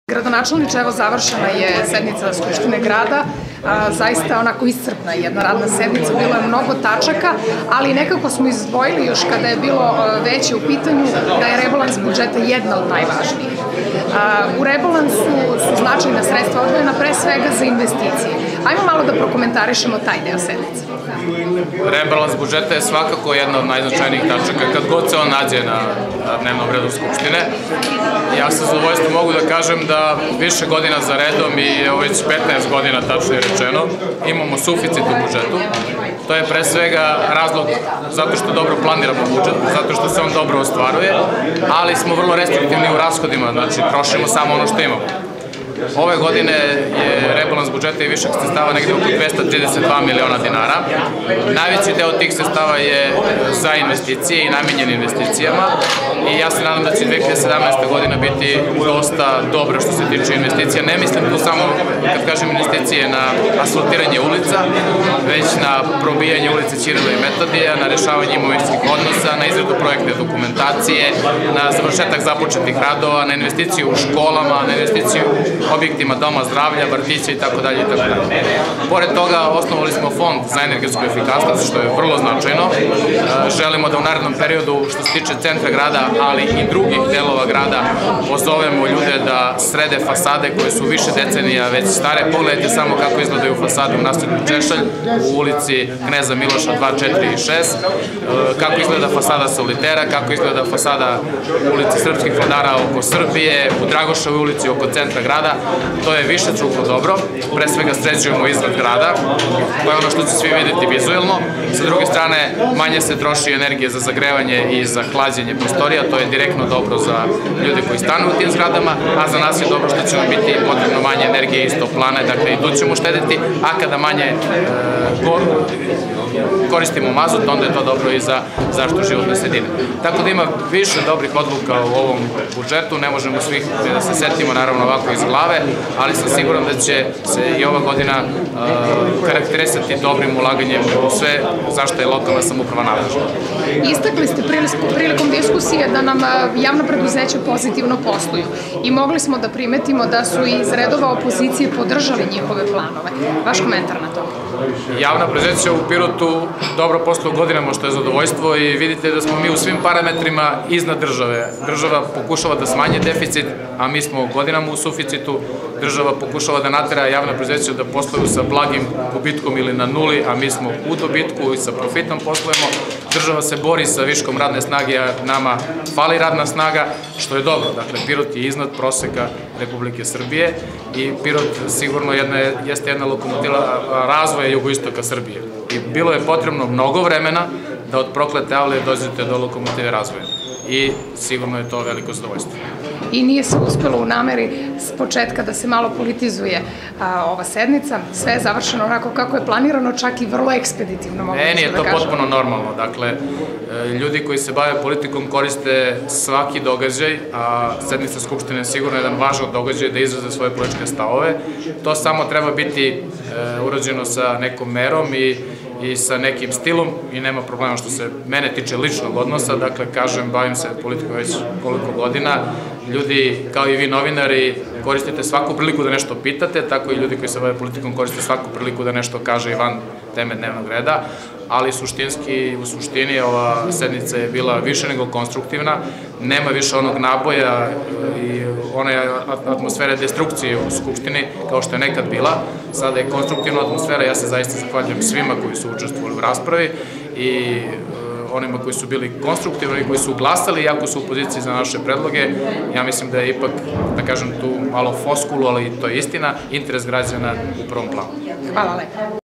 Gradonačelniče, evo završena je sednica Skupštine grada, zaista onako iscrpna jedna radna sednica, bilo je mnogo tačaka, ali nekako smo izdvojili još kada je bilo veće u pitanju da je rebalans budžeta jedna od najvažnijih. U rebalansu su značajna sredstva odvojena pre svega za investicije. Ajmo malo da prokomentarišemo taj deo sednice. Rebalans budžeta je svakako jedna od najznačajnijih tačaka kad god se on nađe na dnevnom redu Skupštine. Ja sa zadovoljstvom mogu da kažem da više godina za redom i evo već 15 godina tačno rečeno imamo suficit u budžetu. To je pre svega razlog zato što dobro planiramo budžet, zato što se on dobro ostvaruje, ali smo vrlo restriktivni u rashodima, znači trošimo samo ono što imamo. Ove godine je rebalans budžeta i višak sredstava negde oko 232 miliona dinara. Najveći deo tih sredstava je za investicije i namenjen investicijama i ja se nadam da će 2017. godina biti dosta dobra što se tiče investicija. Ne mislim tu samo, kad kažem investicije, na asfaltiranje ulica, već na probijanje ulice Ćirila i Metodija, na rešavanje imovinskih odnosa, na izradu projektne dokumentacije, na završetak započetih radova, na investiciju u školama, na investiciju u objektima doma zdravlja, vrtića i tako dalje. Pored toga, osnovali smo fond za energetsku efikasnost, što je vrlo značajno. Želimo da u narednom periodu, što se tiče centra grada, ali i drugih delova grada, pozovemo ljude da srede fasade koje su više decenija već stare. Pogledajte samo kako izgledaju fasade u naselju Češalj, u ulici Kneza Miloša 2, 4 i 6, kako izgleda fasada Solitera, kako izgleda fasada u ulici Srpskih vladara oko Srbije, u Dragoševoj ulici oko centra grada. To je više struko dobro, pre svega sređujemo izgled grada, to je ono što će svi videti vizuelno. Sa druge strane, manje se troši energije za zagrevanje i za hlađenje prostorija, to je direktno dobro za ljude koji stanu u tim zgradama, a za nas je dobro što će nam biti potrebno manje energije iz toplane, dakle i tu ćemo štediti, a kada manje koristimo mazut, onda je to dobro i za zaštitu životne sredine. Tako da ima više dobrih odluka u ovom budžetu, ne možemo svih da se setimo naravno ovako iz glave, ali sam siguran da će se i ova godina karakterisati dobrim ulaganjem u sve zašto je lokalna samouprava nadležna. Istakli ste prilikom diskusije da nam javna preduzeća pozitivno posluju i mogli smo da primetimo da su iz redova opozicije podržali njihove planove. Vaš komentar na to? Javna preduzeća u Pirotu dobro posluju godinama, što je zadovoljstvo, i vidite da smo mi u svim parametrima iznad države. Država pokušava da smanji deficit, a mi smo godinama u suficitu. Država pokušava da natera javna preduzeća da posluju sa blagim gubitkom ili na nuli, a mi smo u dobitku i sa profitom poslujemo. Država se bori sa viškom radne snage, a nama fali radna snaga, što je dobro. Dakle, Pirot je iznad proseka Republike Srbije i Pirot sigurno jeste jedna lokomotiva razvoja jugoistoka Srbije. I bilo je potrebno mnogo vremena da od proklete avlije dođete do lokomotive razvoja. I sigurno je to veliko zadovoljstvo. I nije se uspelo u nameri s početka da se malo politizuje ova sednica. Sve je završeno onako kako je planirano, čak i vrlo ekspeditivno, mogu da kažem. Meni je to potpuno normalno. Dakle, ljudi koji se bave politikom koriste svaki događaj, a sednica Skupštine je sigurno jedan važan događaj da izraze svoje političke stavove. To samo treba biti urađeno sa nekom merom i sa nekim stilom i nema problema što se mene tiče ličnog odnosa. Dakle, kažem, bavim se politikom već koliko godina. Ljudi, kao i vi novinari, koristite svaku priliku da nešto pitate, tako i ljudi koji se bave politikom koriste svaku priliku da nešto kaže i van teme dnevnog reda, ali u suštini ova sednica je bila više nego konstruktivna, nema više onog naboja i one atmosfere destrukcije u Skupštini kao što je nekad bila. Sada je konstruktivna atmosfera, ja se zaista zahvaljujem svima koji su učestvovali u raspravi i onima koji su bili konstruktivni i koji su glasali, iako su u poziciji za naše predloge. Ja mislim da je ipak, da kažem tu malo foskulu, ali to je istina, interes građana u prvom planu. Hvala lepo.